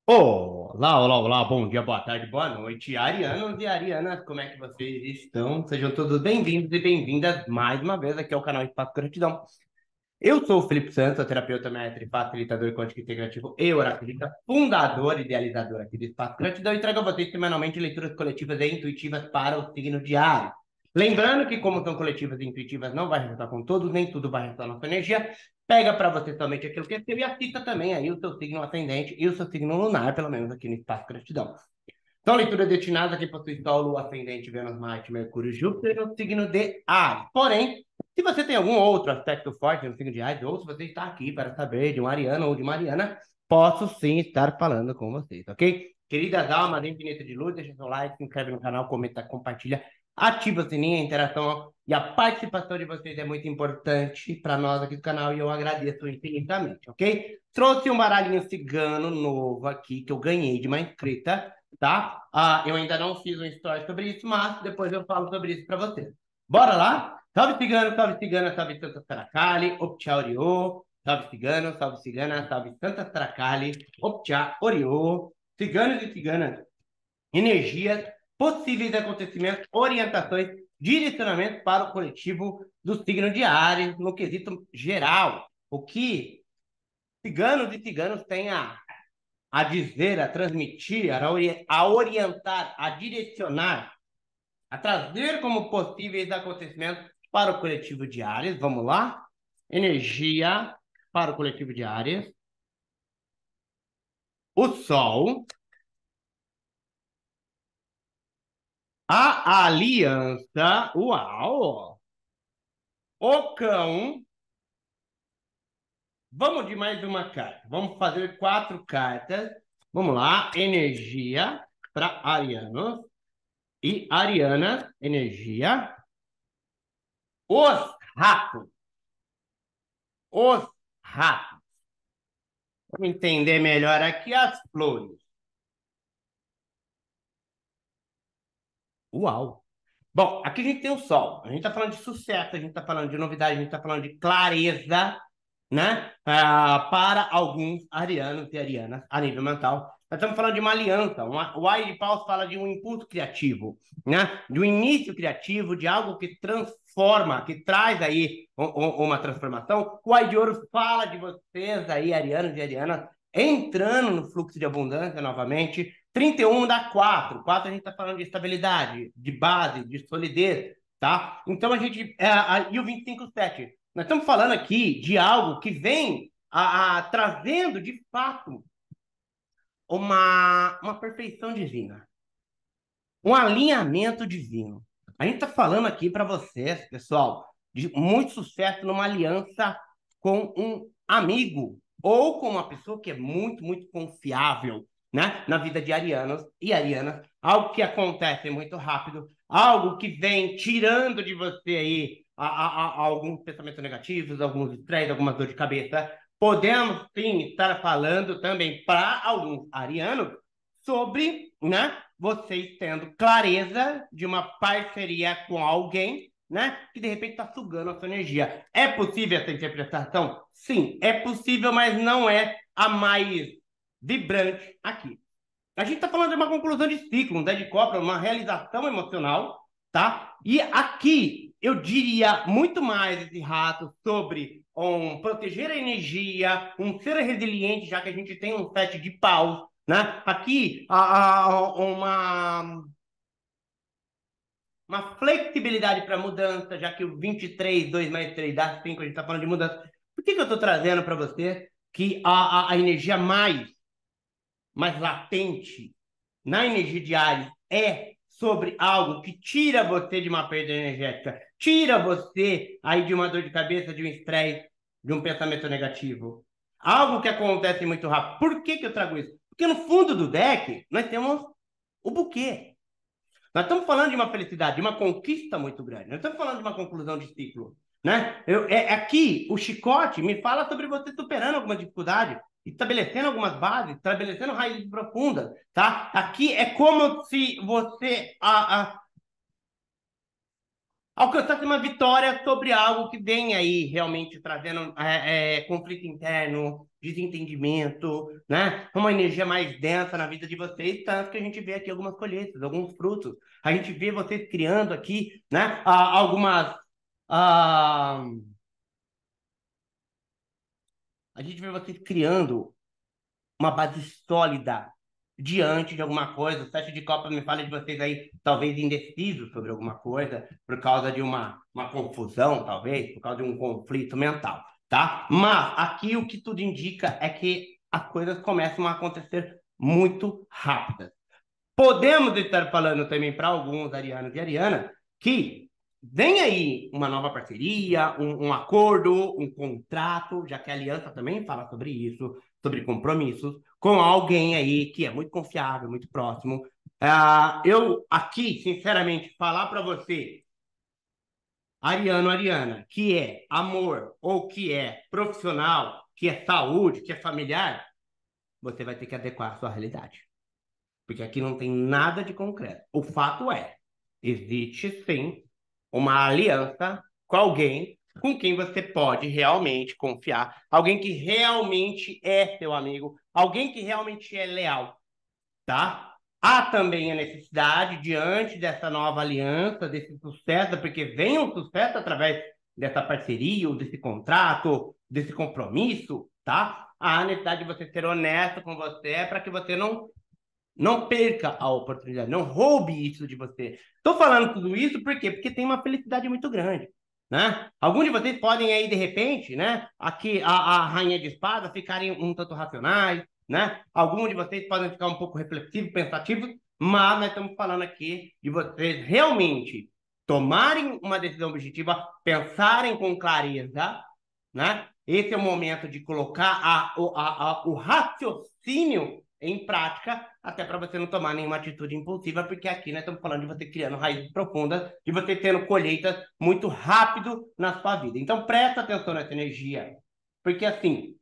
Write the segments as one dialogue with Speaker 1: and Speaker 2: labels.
Speaker 1: Olá, olá, olá, bom dia, boa tarde, boa noite, arianos e arianas, como é que vocês estão? Sejam todos bem-vindos e bem-vindas mais uma vez aqui ao canal Espaço Gratidão. Eu sou o Felipe Santos, sou terapeuta, mestre, facilitador quântico integrativo e oraculista, fundador e idealizador aqui do Espaço Gratidão e trago a vocês semanalmente leituras coletivas e intuitivas para o signo diário. Lembrando que, como são coletivas e intuitivas, não vai resultar com todos, nem tudo vai resultar na sua energia. Pega para você somente aquilo que é seu e assista também aí o seu signo ascendente e o seu signo lunar, pelo menos aqui no Espaço Gratidão. São leituras destinadas a quem possui Sol, Lua, Ascendente, Vênus, Marte, Mercúrio, Júpiter no signo de Ares. Porém, se você tem algum outro aspecto forte no signo de Ares, ou se você está aqui para saber de um ariano ou de Mariana, posso sim estar falando com vocês, ok? Queridas almas infinita de luz, deixa seu like, se inscreve no canal, comenta, compartilha, ativa o sininho, a interação e a participação de vocês é muito importante para nós aqui do canal e eu agradeço infinitamente, ok? Trouxe um baralhinho cigano novo aqui que eu ganhei de uma inscrita, tá? Eu ainda não fiz um story sobre isso, mas depois eu falo sobre isso para vocês. Bora lá? Salve cigano, salve cigana, salve Santa Saracali, Optcha Oriô, salve cigano, salve cigana, salve Santa Saracali, Optcha Oriô, ciganos e ciganas, energias, possíveis acontecimentos, orientações, direcionamentos para o coletivo do signo de Áries, no quesito geral. O que ciganos e ciganos têm a dizer, a transmitir, a orientar, a direcionar, a trazer como possíveis acontecimentos para o coletivo de Áries. Vamos lá? Energia para o coletivo de Áries. O Sol, a Aliança, uau! O Cão. Vamos de mais uma carta. Vamos fazer 4 cartas. Vamos lá. Energia para arianos e arianas. Energia. Os ratos. Os ratos. Vamos entender melhor aqui as flores. Uau! Bom, aqui a gente tem o sol. A gente está falando de sucesso, a gente está falando de novidade, a gente está falando de clareza, né? Para alguns arianos e arianas a nível mental. Nós estamos falando de uma aliança. O Ai de Paus fala de um impulso criativo, né? De um início criativo, de algo que transforma, que traz aí uma transformação. O Ai de Ouro fala de vocês aí, arianos e arianas, entrando no fluxo de abundância novamente. 31 dá 4. 4 a gente está falando de estabilidade, de base, de solidez, tá? Então a gente. E o 25, 7. Nós estamos falando aqui de algo que vem trazendo, de fato, uma perfeição divina, um alinhamento divino. A gente está falando aqui para vocês, pessoal, de muito sucesso numa aliança com um amigo ou com uma pessoa que é muito, muito confiável, né? Na vida de arianos e arianas. Algo que acontece muito rápido, algo que vem tirando de você aí alguns pensamentos negativos, alguns estresse, algumas dor de cabeça. Podemos sim estar falando também para alguns arianos sobre, né, vocês tendo clareza de uma parceria com alguém, né, que de repente está sugando a sua energia. É possível essa interpretação? Sim, é possível, mas não é a mais vibrante aqui. A gente está falando de uma conclusão de ciclo, um dead copra, uma realização emocional, tá? E aqui eu diria muito mais esse rato sobre proteger a energia, ser resiliente, já que a gente tem um set de paus, né? Aqui uma flexibilidade para mudança, já que o 23, 2 mais 3 dá 5, a gente está falando de mudança. Por que eu estou trazendo para você que a energia mais latente na energia de Ares é sobre algo que tira você de uma perda energética, tira você aí de uma dor de cabeça, de um estresse, de um pensamento negativo. Algo que acontece muito rápido. Por que eu trago isso? Porque no fundo do deck nós temos o buquê. Nós estamos falando de uma felicidade, de uma conquista muito grande. Nós estamos falando de uma conclusão de ciclo, né? Aqui, o chicote me fala sobre você superando alguma dificuldade, estabelecendo algumas bases, estabelecendo raízes profundas, tá? Aqui é como se você alcançasse uma vitória sobre algo que vem aí realmente trazendo conflito interno, desentendimento, né? Uma energia mais densa na vida de vocês, tanto que a gente vê aqui algumas colheitas, alguns frutos. A gente vê vocês criando aqui, né? Algumas. ah, a gente vê vocês criando uma base sólida diante de alguma coisa. O sete de copas me fala de vocês aí, talvez indecisos sobre alguma coisa, por causa de uma confusão, talvez, por causa de um conflito mental, tá? Mas aqui o que tudo indica é que as coisas começam a acontecer muito rápidas. Podemos estar falando também para alguns arianos e ariana que vem aí uma nova parceria, um acordo, um contrato, já que a aliança também fala sobre isso, sobre compromissos, com alguém aí que é muito confiável, muito próximo. Eu aqui, sinceramente, falar para você, ariano, ariana, que é amor ou que é profissional, que é saúde, que é familiar, você vai ter que adequar a sua realidade. Porque aqui não tem nada de concreto. O fato é, existe sim uma aliança com alguém com quem você pode realmente confiar, alguém que realmente é seu amigo, alguém que realmente é leal, tá? Há também a necessidade, diante dessa nova aliança, desse sucesso, porque vem um sucesso através dessa parceria, ou desse contrato, desse compromisso, tá? Há a necessidade de você ser honesto com você para que você não perca a oportunidade, não roube isso de você. Estou falando tudo isso por quê? Porque tem uma felicidade muito grande, né? Alguns de vocês podem aí, de repente, né? Aqui, a Rainha de Espada ficarem um tanto racionais, né? Alguns de vocês podem ficar um pouco reflexivos, pensativos, mas nós estamos falando aqui de vocês realmente tomarem uma decisão objetiva, pensarem com clareza, né? Esse é o momento de colocar o raciocínio em prática, até para você não tomar nenhuma atitude impulsiva, porque aqui nós estamos falando de você criando raízes profundas, de você tendo colheitas muito rápido na sua vida. Então, presta atenção nessa energia, porque assim,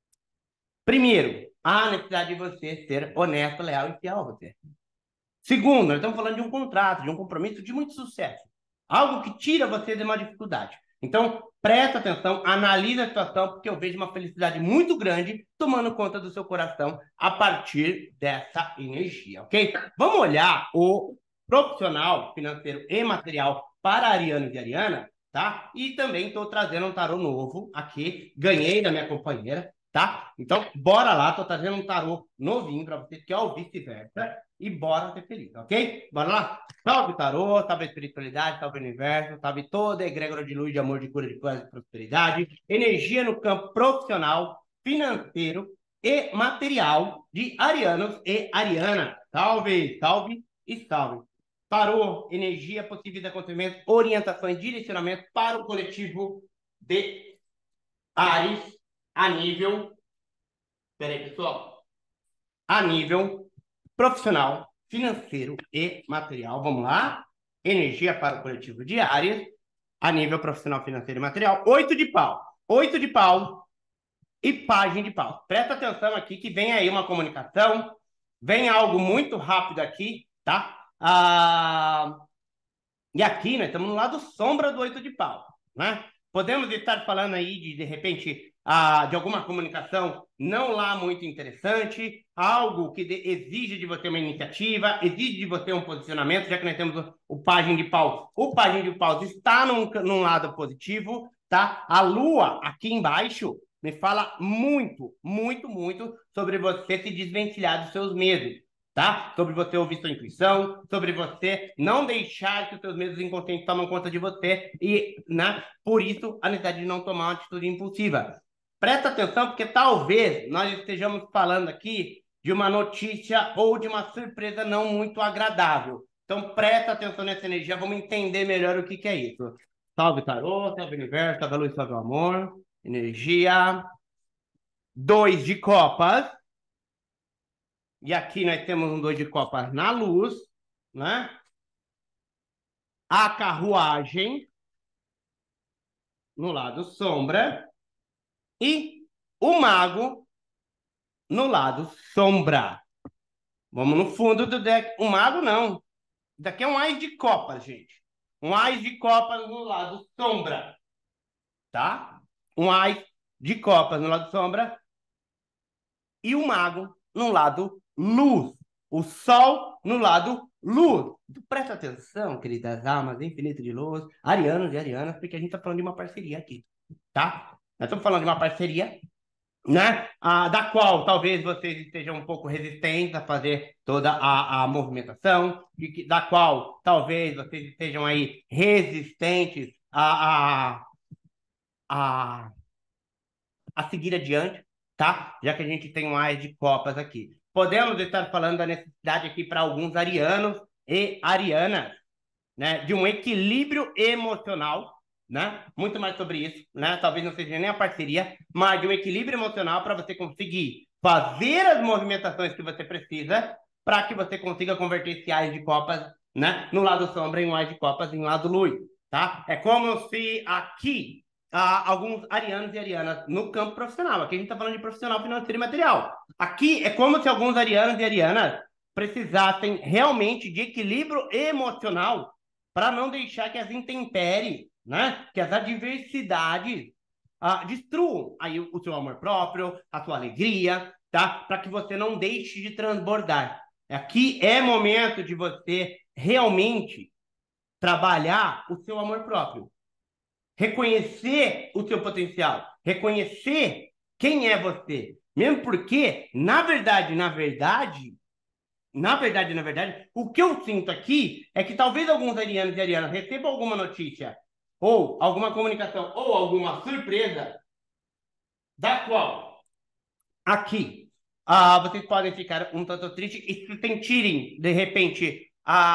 Speaker 1: primeiro, há a necessidade de você ser honesto, leal e fiel a você. Segundo, nós estamos falando de um contrato, de um compromisso de muito sucesso. Algo que tira você de uma dificuldade. Então, presta atenção, analise a situação, porque eu vejo uma felicidade muito grande tomando conta do seu coração a partir dessa energia, ok? Vamos olhar o profissional financeiro e material para Ariano e Ariana, tá? E também estou trazendo um tarô novo aqui, ganhei da minha companheira, tá? Então, bora lá, estou trazendo um tarô novinho para você, que é o vice-versa e bora ser feliz, ok? Bora lá? Salve tarô, salve a espiritualidade, salve o universo, salve toda a egrégora de luz, de amor, de cura, de paz e prosperidade. Energia no campo profissional, financeiro e material de arianos e ariana. Salve, salve e salve. Tarô, energia, possíveis acontecimentos, orientações, direcionamento para o coletivo de Ares a nível... Peraí, pessoal. A nível profissional, financeiro e material. Vamos lá. Energia para o coletivo de áreas, a nível profissional, financeiro e material. Oito de pau. Oito de pau e página de pau. Presta atenção aqui que vem aí uma comunicação, vem algo muito rápido aqui, tá? E aqui nós estamos no lado sombra do oito de pau, né? Podemos estar falando aí de repente, de alguma comunicação não lá muito interessante, algo que exige de você uma iniciativa, exige de você um posicionamento, já que nós temos o página de pau. O página de pau está num lado positivo, tá? A lua aqui embaixo me fala muito, muito, muito sobre você se desvencilhar dos seus medos, tá? Sobre você ouvir sua intuição, sobre você não deixar que os seus medos inconscientes tomem conta de você e, né, por isso, a necessidade de não tomar uma atitude impulsiva. Presta atenção, porque talvez nós estejamos falando aqui de uma notícia ou de uma surpresa não muito agradável. Então, presta atenção nessa energia, vamos entender melhor o que que é isso. Salve tarô, salve universo, salve a luz, salve o amor. Energia. Dois de copas. E aqui nós temos um dois de copas na luz, né? A carruagem no lado sombra e o mago no lado sombra. Vamos no fundo do deck. O mago não. Daqui é um ás de copas, gente. Um ás de copas no lado sombra, tá? Um ás de copas no lado sombra e o mago no lado luz. O sol no lado luz. Presta atenção, queridas almas, infinito de luz, arianos e arianas, porque a gente está falando de uma parceria aqui, tá? Nós estamos falando de uma parceria, né? Da qual talvez vocês estejam um pouco resistentes a fazer toda a movimentação, da qual talvez vocês estejam aí resistentes a a seguir adiante, tá? Já que a gente tem um ar de copas aqui. Podemos estar falando da necessidade aqui para alguns arianos e arianas, né? De um equilíbrio emocional, né? Muito mais sobre isso, né? Talvez não seja nem a parceria, mas de um equilíbrio emocional para você conseguir fazer as movimentações que você precisa para que você consiga converter esse ar de copas, né? No lado sombra em um ar de copas em um lado luz, tá? É como se aqui alguns arianos e arianas no campo profissional. Aqui a gente está falando de profissional financeiro e material. Aqui é como se alguns arianos e arianas precisassem realmente de equilíbrio emocional para não deixar que as intempéries, né, que as adversidades destruam aí o seu amor próprio, a sua alegria, tá? Para que você não deixe de transbordar. Aqui é momento de você realmente trabalhar o seu amor próprio, reconhecer o seu potencial, reconhecer quem é você. Mesmo porque, na verdade, o que eu sinto aqui é que talvez alguns arianos e arianas recebam alguma notícia, ou alguma comunicação, ou alguma surpresa, da qual aqui vocês podem ficar um tanto tristes e se sentirem, de repente,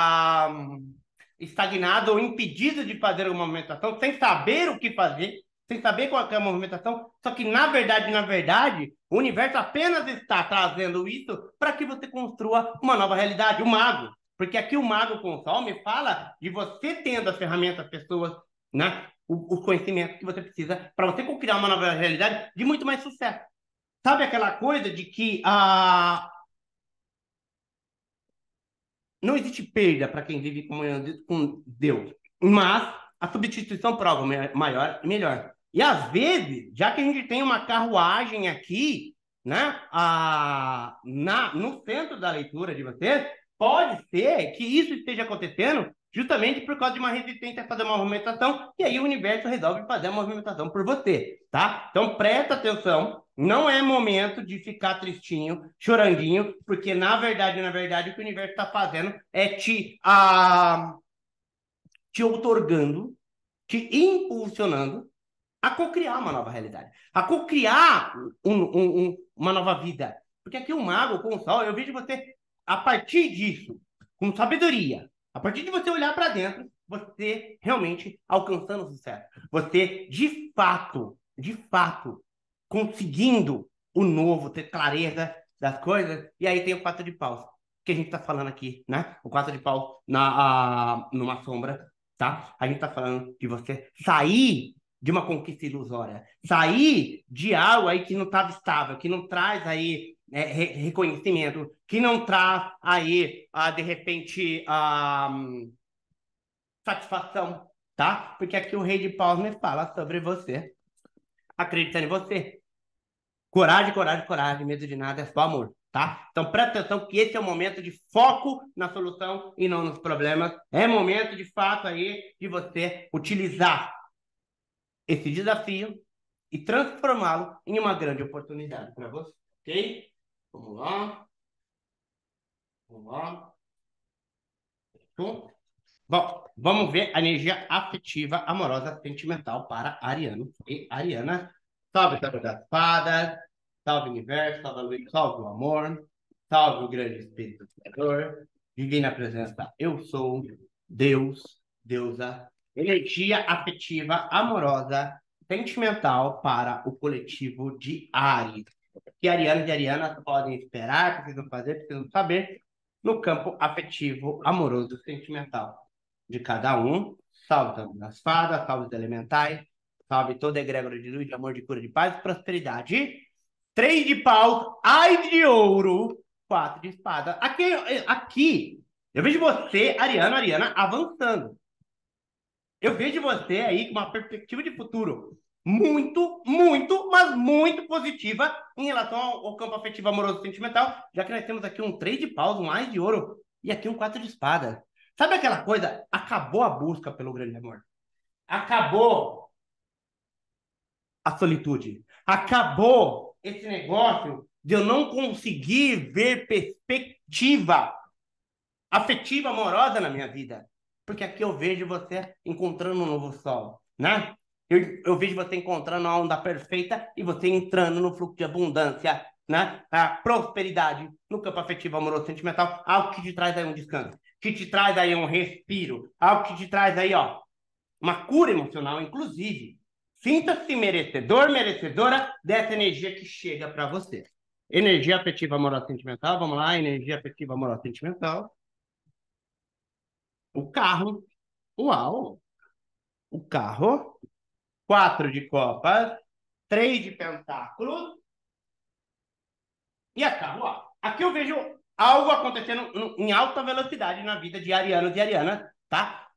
Speaker 1: estagnado ou impedido de fazer uma movimentação, sem saber o que fazer, sem saber qual é a movimentação, só que na verdade, o universo apenas está trazendo isso para que você construa uma nova realidade, o mago. Porque aqui o mago com o sol me fala de você tendo as ferramentas, as pessoas, né? O conhecimento que você precisa para você criar uma nova realidade de muito mais sucesso. Sabe aquela coisa de que não existe perda para quem vive com Deus, mas a substituição por algo maior e melhor. E às vezes, já que a gente tem uma carruagem aqui, né, no centro da leitura de você, pode ser que isso esteja acontecendo justamente por causa de uma resistência a fazer uma movimentação, e aí o universo resolve fazer a movimentação por você, tá? Então presta atenção, não é momento de ficar tristinho, chorandinho, porque na verdade, o que o universo está fazendo é te outorgando, te impulsionando a cocriar uma nova realidade, a cocriar uma nova vida. Porque aqui o mago com o sol, eu vejo você, a partir disso, com sabedoria, a partir de você olhar para dentro, você realmente alcançando o sucesso. Você, de fato, conseguindo o novo, ter clareza das coisas. E aí tem o quatro de paus, que a gente está falando aqui, né? O quatro de paus numa sombra, tá? A gente está falando de você sair de uma conquista ilusória, sair de algo aí que não estava estável, que não traz aí reconhecimento, que não traz aí, de repente, satisfação, tá? Porque aqui o Rei de Paus me fala sobre você, acreditando em você. Coragem, coragem, coragem, medo de nada, é só amor, tá? Então presta atenção que esse é o momento de foco na solução e não nos problemas. É momento, de fato, aí de você utilizar esse desafio e transformá-lo em uma grande oportunidade para você, ok? Vamos lá, vamos lá. Bom, vamos ver a energia afetiva, amorosa, sentimental para Ariano e Ariana. Salve, salve das fadas, salve universo, salve a luz, salve o amor, salve o grande Espírito Criador, divina presença, eu sou, Deus, deusa, energia afetiva, amorosa, sentimental para o coletivo de Ares. Que arianos e arianas podem esperar, precisam fazer, precisam saber, no campo afetivo, amoroso, sentimental de cada um. Salve também das fadas, salve os elementais, salve toda a egrégora de luz, de amor, de cura, de paz e prosperidade. Três de paus, ai de ouro, quatro de espada. Aqui, eu vejo você, Ariana, avançando. Eu vejo você aí com uma perspectiva de futuro muito, muito, mas muito positiva em relação ao campo afetivo, amoroso e sentimental, já que nós temos aqui um 3 de paus, um ás de ouro e aqui um 4 de espada. Sabe aquela coisa? Acabou a busca pelo grande amor. Acabou a solitude. Acabou esse negócio de eu não conseguir ver perspectiva afetiva, amorosa na minha vida. Porque aqui eu vejo você encontrando um novo sol, né? Eu vejo você encontrando a onda perfeita e você entrando no fluxo de abundância, né? A prosperidade no campo afetivo, amoroso, sentimental, algo que te traz aí um descanso, que te traz aí um respiro, algo que te traz aí, ó, uma cura emocional, inclusive. Sinta-se merecedor, merecedora dessa energia que chega para você. Energia afetiva, amorosa, sentimental, vamos lá, energia afetiva, amorosa, sentimental. O carro, uau, o carro, 4 de copas, 3 de pentáculos e a carro, uau. Aqui eu vejo algo acontecendo em alta velocidade na vida de arianos e arianas, tá?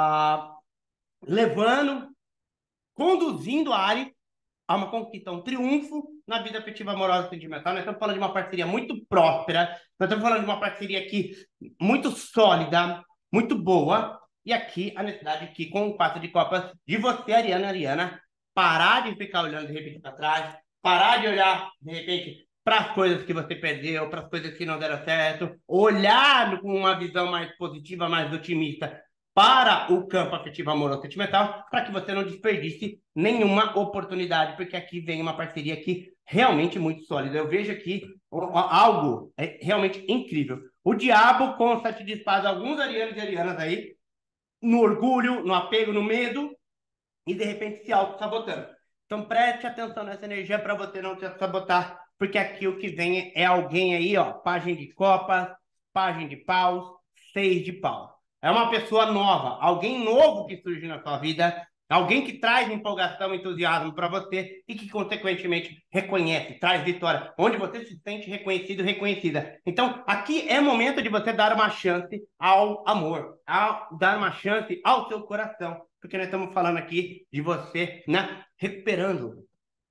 Speaker 1: Levando, conduzindo a Ares a uma conquista, um triunfo na vida afetiva, amorosa e sentimental. Nós estamos falando de uma parceria muito próspera, nós estamos falando de uma parceria aqui muito sólida, muito boa. E aqui a necessidade aqui com o 4 de copas de você, Ariana, parar de ficar olhando de repente para trás, parar de olhar de repente para as coisas que você perdeu, para as coisas que não deram certo, olhar com uma visão mais positiva, mais otimista para o campo afetivo, amoroso, sentimental, para que você não desperdice nenhuma oportunidade, porque aqui vem uma parceria aqui realmente muito sólida. Eu vejo aqui algo realmente incrível. O diabo com o 7 de espadas, alguns arianos e arianas aí, no orgulho, no apego, no medo, e de repente se auto-sabotando. Então preste atenção nessa energia para você não se sabotar, porque aqui o que vem é alguém aí, ó, página de copas, página de paus, 6 de paus. É uma pessoa nova, alguém novo que surge na sua vida, alguém que traz empolgação, entusiasmo para você e que, consequentemente, reconhece, traz vitória, onde você se sente reconhecido, reconhecida. Então, aqui é momento de você dar uma chance ao amor, dar uma chance ao seu coração, porque nós estamos falando aqui de você, né, recuperando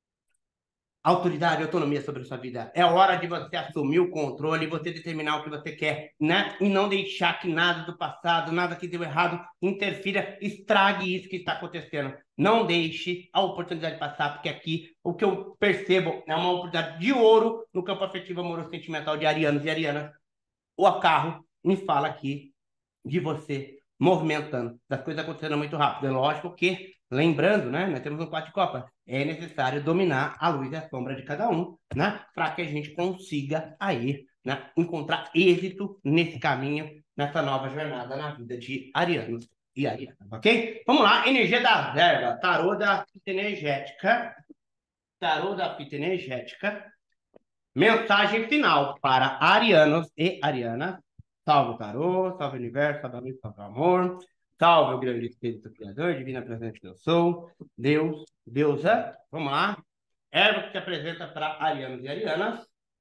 Speaker 1: autoridade e autonomia sobre a sua vida. É hora de você assumir o controle, você determinar o que você quer, né? E não deixar que nada do passado, nada que deu errado, interfira, estrague isso que está acontecendo. Não deixe a oportunidade passar, porque aqui o que eu percebo é uma oportunidade de ouro no campo afetivo, amoroso, sentimental de arianos e arianas. O carro me fala aqui de você movimentando, das coisas acontecendo muito rápido. É lógico que, lembrando, né, nós temos um 4 de copa, é necessário dominar a luz e a sombra de cada um, né, para que a gente consiga aí, né, encontrar êxito nesse caminho, nessa nova jornada na vida de arianos e arianas, ok? Vamos lá, energia da verba, tarô da fita energética, mensagem final para arianos e arianas. Salve o tarô, salve o universo, salve a luz, salve o amor. Salve o grande Espírito Criador, divina presente que eu sou. Deus, deusa. Vamos lá. Erva que se apresenta para arianos e arianas.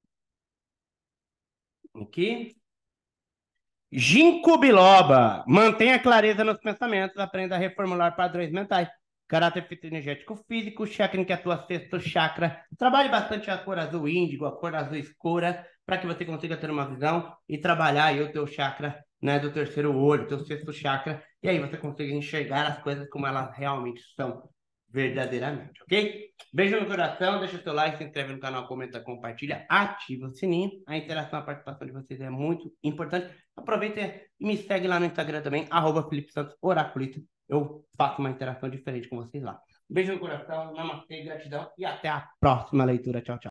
Speaker 1: Aqui. Ginkgo biloba. Mantenha clareza nos pensamentos. Aprenda a reformular padrões mentais. Caráter fitoenergético físico, chakra em que atua sexto chakra. Trabalhe bastante a cor azul índigo, a cor azul escura, para que você consiga ter uma visão e trabalhar aí o teu chakra, né, do terceiro olho, teu sexto chakra, e aí você consiga enxergar as coisas como elas realmente são, verdadeiramente, ok? Beijo no coração, deixa o seu like, se inscreve no canal, comenta, compartilha, ativa o sininho. A interação, a participação de vocês é muito importante. Aproveita e me segue lá no Instagram também, @Felipe Santos Oraculito. Eu faço uma interação diferente com vocês lá. Beijo no coração, namastê, gratidão e até a próxima leitura. Tchau, tchau.